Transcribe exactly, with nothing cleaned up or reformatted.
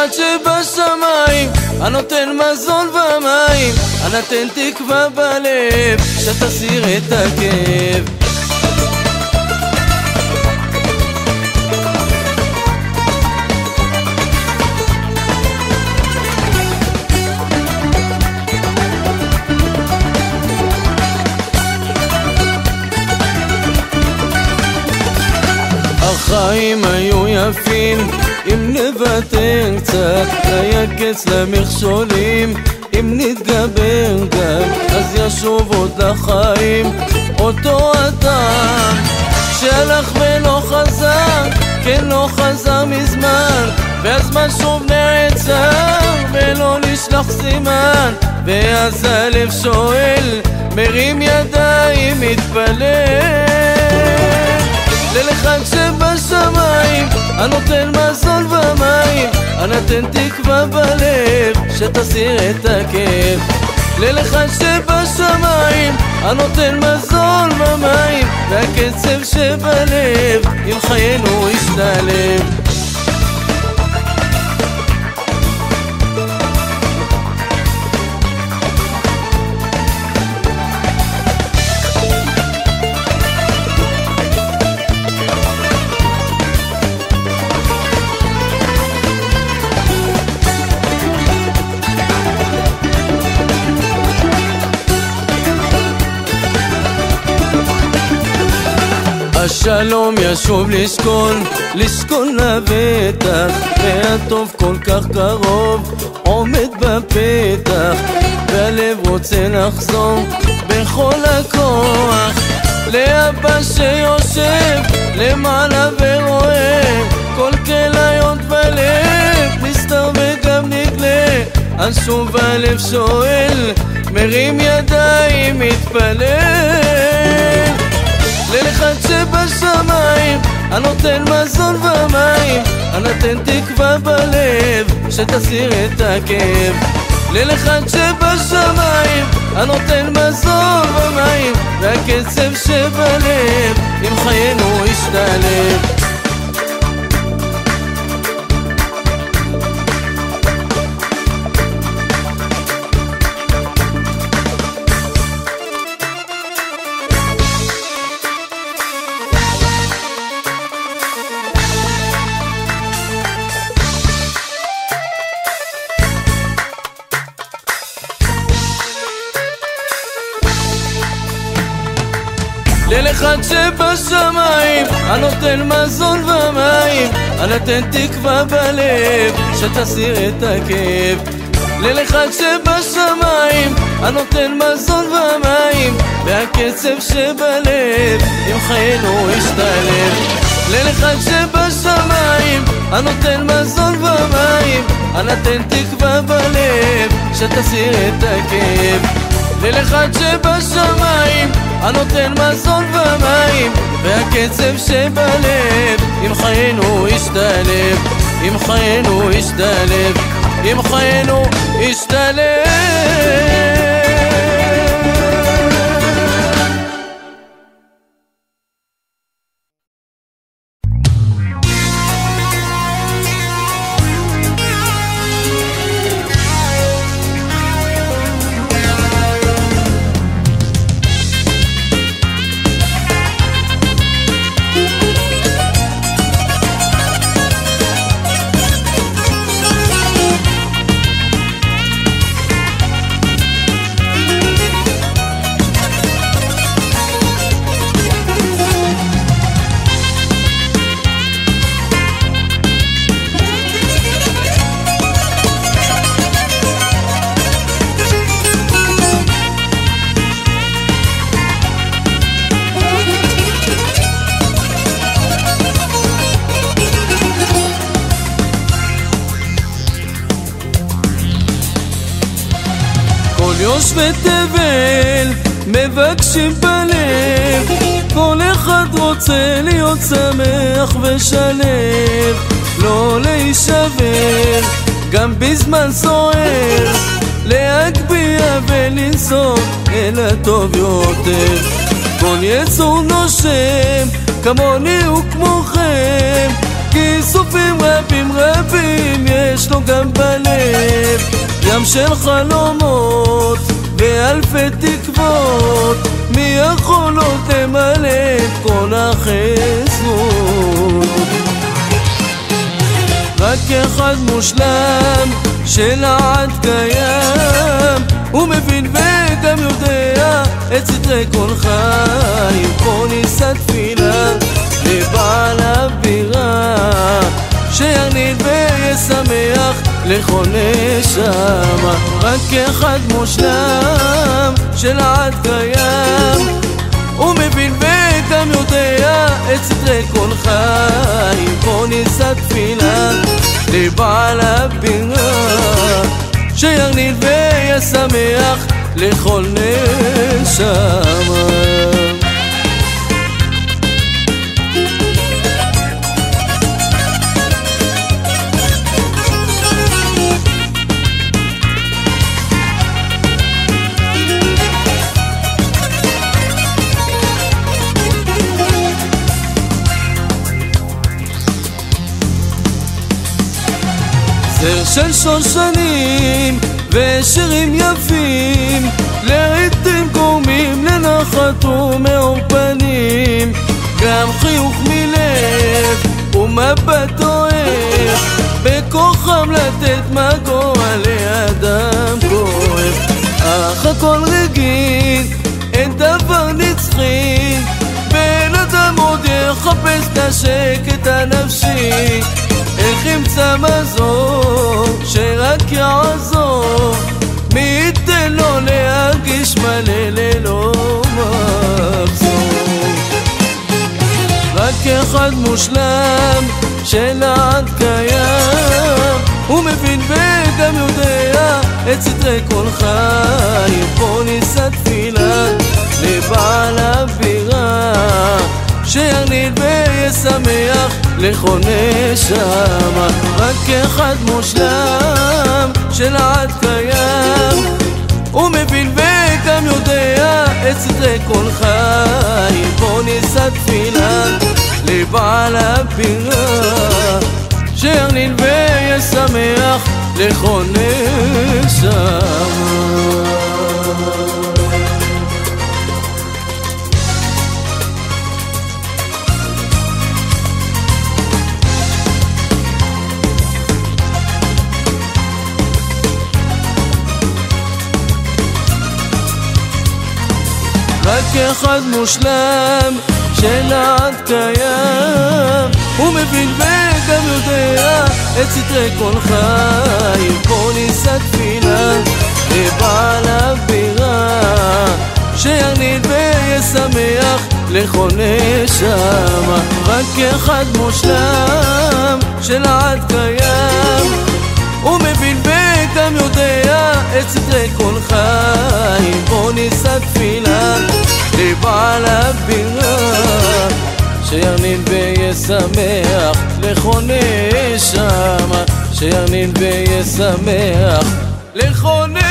לאחד שבשמיים, הנותן מזון ומים, הנתן תקווה בלב, שתסיר את הכאב. החיים היו יפים אם נוותר קצת, היה קץ למכשולים אם נתגבר גם, אז ישוב עוד לחיים אותו אדם שהלך ולא חזר, כן לא חזר מזמן, והזמן שוב נעצר ולא נשלח סימן, ואז הלב שואל מרים ידיים מתפלל לאחד שבשמיים, הנותן מזון ומים, הנתן תקווה בלב, שתסיר את הכאב. לאחד שבשמיים, הנותן מזון ומים, והקצב שבלב עם חיינו ישתלב. השלום ישוב לשכון, לשכון לבטח, והטוב כל כך קרוב, עומד בפתח, והלב רוצה לחזור בכל הכוח לאבא שיושב למעלה ורואה כל כליות בלב, נסתר וגם נגלה, אז שוב הלב שואל מרים ידיים מתפלל לאחד שבשמיים, הנותן מזון ומים, הנתן תקווה בלב, שתסיר את הכאב. לאחד שבשמיים, הנותן מזון ומים, והקצב שבלב עם חיינו ישתלב. לאחד שבשמיים, הנותן מזון ומים, הנתן תקווה בלב, שתסיר את הכאב. לאחד שבשמיים, הנותן מזון ומים, והקצב שבלב עם חיינו ישתלב. לאחד שבשמיים, הנותן מזון ומים, הנתן תקווה בלב, שתסיר את הכאב. לאחד שבשמיים, הנותן מזון ומים, והקצב שבלב עם חיינו ישתלב, עם חיינו ישתלב, עם חיינו ישתלב. יושבי תבל מבקשים בלב, כל אחד רוצה להיות שמח ושלב, לא להישבר גם בזמן סוער, להגביה ולנסות אל הטוב יותר. כל יצור נושם כמוני וכמוכם, כיסופים רבים רבים יש לו גם בלב, ים של חלומות ואלפי תקוות, מי יכול עוד למלא את כל החסרות? רק אחד מושלם שלעד קיים, הוא מבין וגם יודע את סתרי כל חיים. פה נישא תפילה לבעל הבירה, שירנין וישמח לכל נשמה. רק אחד מושלם שלעד קיים, הוא מבין וגם יודע את סתרי כל חיים. פה נישא תפילה לבעל הבירה, שירנין וישמח לכל נשמה. זר של שושנים ושירים יפים, לעיתים גורמים לנחת ומאור פנים, גם חיוך מלב ומבט אוהב, בכוחם לתת מגוע לאדם כואב. אך הכל רגיל, אין דבר נצחי, בן אדם עוד יחפש את השקט הנפשי. איך ימצא מזור שרק יעזור, מי ייתן לו להרגיש מלא ללא מחזור? רק אחד מושלם שלעד קיים, הוא מבין וגם יודע את סתרי כל חיים. פה נישא תפילה לבעל הבירה, שירנין וישמח לכל נשמה. רק אחד מושלם שלעד קיים, הוא מבין וגם יודע את סתרי כל חיים. פה נישא תפילה לבעל הבירה, שירנין וישמח לכל נשמה. רק אחד מושלם שלעד קיים, הוא מבין וגם יודע את סתרי כל חיים. פה נישא תפילה לבעל הבירה, שירנין וישמח לכל נשמה. רק אחד מושלם שלעד קיים, הוא מבין וגם יודע את סתרי כל חיים. פה נישא תפילה לבעל הבירה, שירנין וישמח לכל נשמה, שירנין וישמח לכל נשמה.